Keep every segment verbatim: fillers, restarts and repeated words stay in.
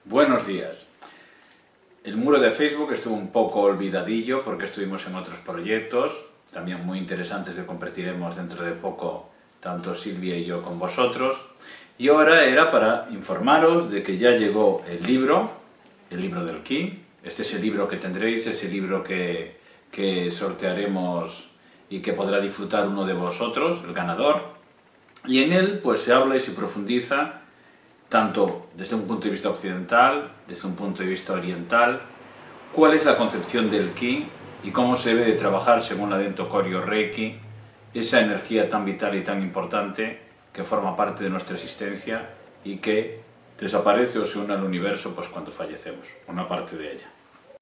Buenos días. El muro de Facebook estuvo un poco olvidadillo porque estuvimos en otros proyectos, también muy interesantes que compartiremos dentro de poco, tanto Silvia y yo con vosotros. Y ahora era para informaros de que ya llegó el libro, el libro del Ki. Este es el libro que tendréis, es el libro que, que sortearemos y que podrá disfrutar uno de vosotros, el ganador. Y en él pues se habla y se profundiza tanto desde un punto de vista occidental, desde un punto de vista oriental, cuál es la concepción del Ki y cómo se debe de trabajar según la Dento Koryo Reiki, esa energía tan vital y tan importante que forma parte de nuestra existencia y que desaparece o se une al universo pues cuando fallecemos, una parte de ella.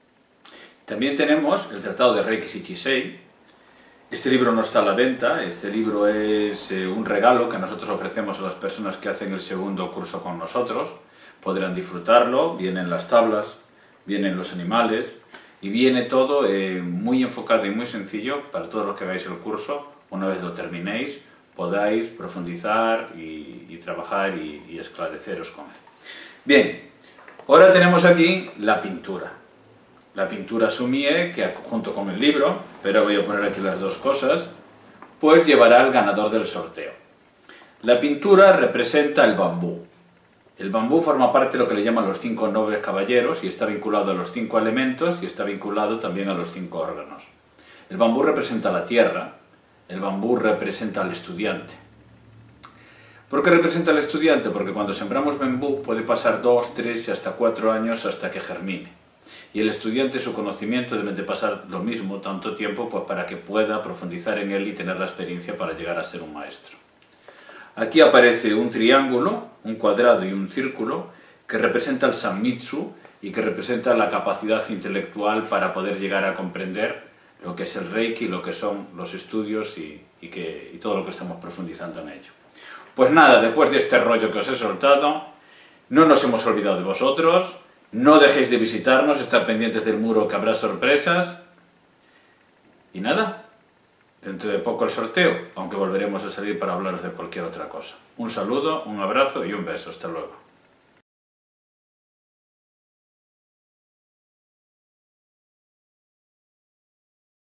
También tenemos el Tratado de Reiki Shichisei. Este libro no está a la venta, este libro es eh, un regalo que nosotros ofrecemos a las personas que hacen el segundo curso con nosotros. Podrán disfrutarlo, vienen las tablas, vienen los animales y viene todo eh, muy enfocado y muy sencillo para todos los que hagáis el curso. Una vez lo terminéis, podáis profundizar y, y trabajar y, y esclareceros con él. Bien, ahora tenemos aquí la pintura. La pintura Sumie, que junto con el libro, pero voy a poner aquí las dos cosas, pues llevará al ganador del sorteo. La pintura representa el bambú. El bambú forma parte de lo que le llaman los cinco nobles caballeros y está vinculado a los cinco elementos y está vinculado también a los cinco órganos. El bambú representa la tierra, el bambú representa al estudiante. ¿Por qué representa al estudiante? Porque cuando sembramos bambú puede pasar dos, tres y hasta cuatro años hasta que germine. Y el estudiante, su conocimiento debe de pasar lo mismo, tanto tiempo, pues para que pueda profundizar en él y tener la experiencia para llegar a ser un maestro. Aquí aparece un triángulo, un cuadrado y un círculo que representa el Sanmitsu y que representa la capacidad intelectual para poder llegar a comprender lo que es el Reiki, lo que son los estudios y, y, que, y todo lo que estamos profundizando en ello. Pues nada, después de este rollo que os he soltado, no nos hemos olvidado de vosotros. No dejéis de visitarnos, estar pendientes del muro que habrá sorpresas. Y nada, dentro de poco el sorteo, aunque volveremos a salir para hablaros de cualquier otra cosa. Un saludo, un abrazo y un beso. Hasta luego.